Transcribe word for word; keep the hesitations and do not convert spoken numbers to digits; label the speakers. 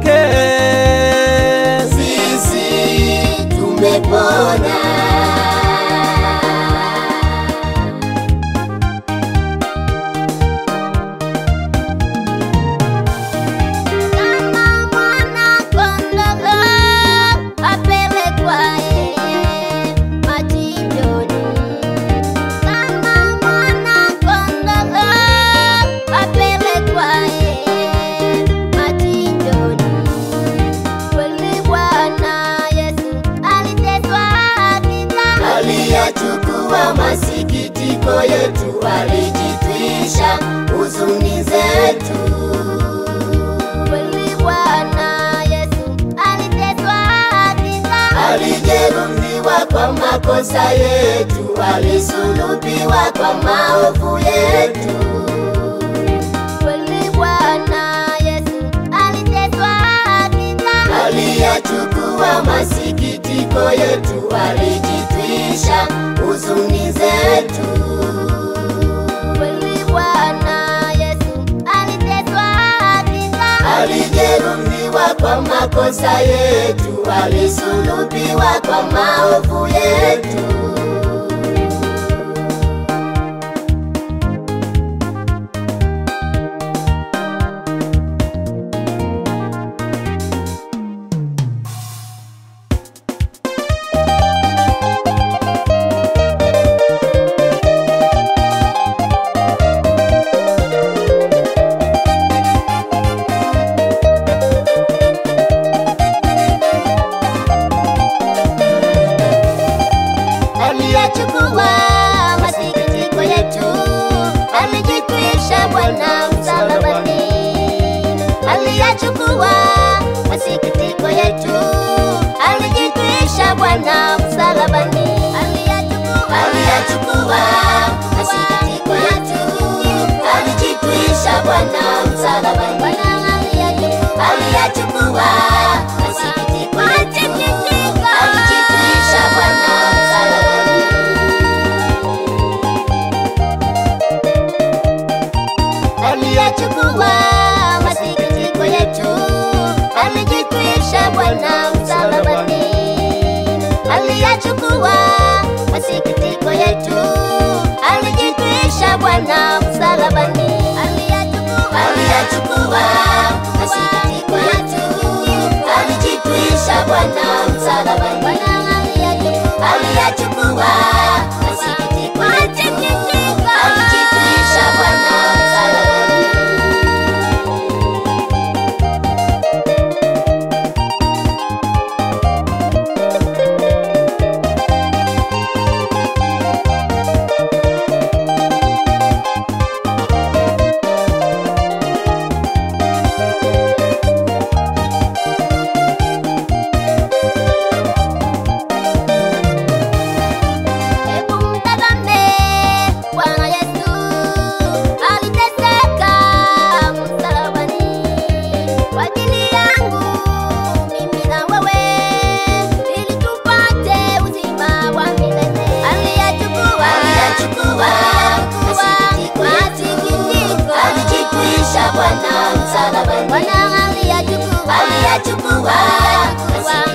Speaker 1: lake
Speaker 2: sisi tumepona. Aliyachukua masikitiko yetu, alijitwisha huzuni zetu.
Speaker 3: Kweli Bwana Yesu aliteswa hakika,
Speaker 2: alijeruhiwa kwa makosa yetu, alisulubiwa kwa maovu yetu.
Speaker 3: Kweli Bwana Yesu aliteswa hakika,
Speaker 2: aliyachukua masikitiko yetu, alijitwisha huzuni zetu.
Speaker 3: Kweli Bwana Yesu aliteswa hakika,
Speaker 2: alijeruhiwa kwa makosa yetu, alisulubiwa kwa maovu yetu.
Speaker 3: aliyachukua masikitiko yetu, alijitwisha Bwana msalabani. Aliyachukua masikitiko yetu, alijitwisha Bwana msalabani.
Speaker 2: Aliyachukua masikitiko yetu, alijitwisha Bwana msalabani. Aliyachukua masikitiko yetu, alijitwisha Bwana msalabani.
Speaker 3: Aliyachukua masikitiko yetu, alijitwisha Bwana msalabani. Aliyachukua masikitiko yetu, alijitwisha Bwana msalabani.
Speaker 2: Aliyachukua masikitiko yetu, alijitwisha Bwana msalabani. Aliyachukua masikitiko yetu, alijitwisha Bwana msalabani.
Speaker 3: Bwana msalabani, Bwana aliyachukua,
Speaker 2: aliyachukua